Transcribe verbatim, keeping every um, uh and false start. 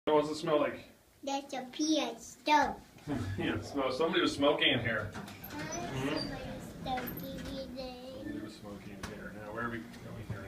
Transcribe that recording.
What does it smell like? That's a pea stove. Yeah, it smells. Somebody was smoking in here. Mm-hmm. Somebody was smoking in there. Somebody was smoking in here. Now, where are we going here?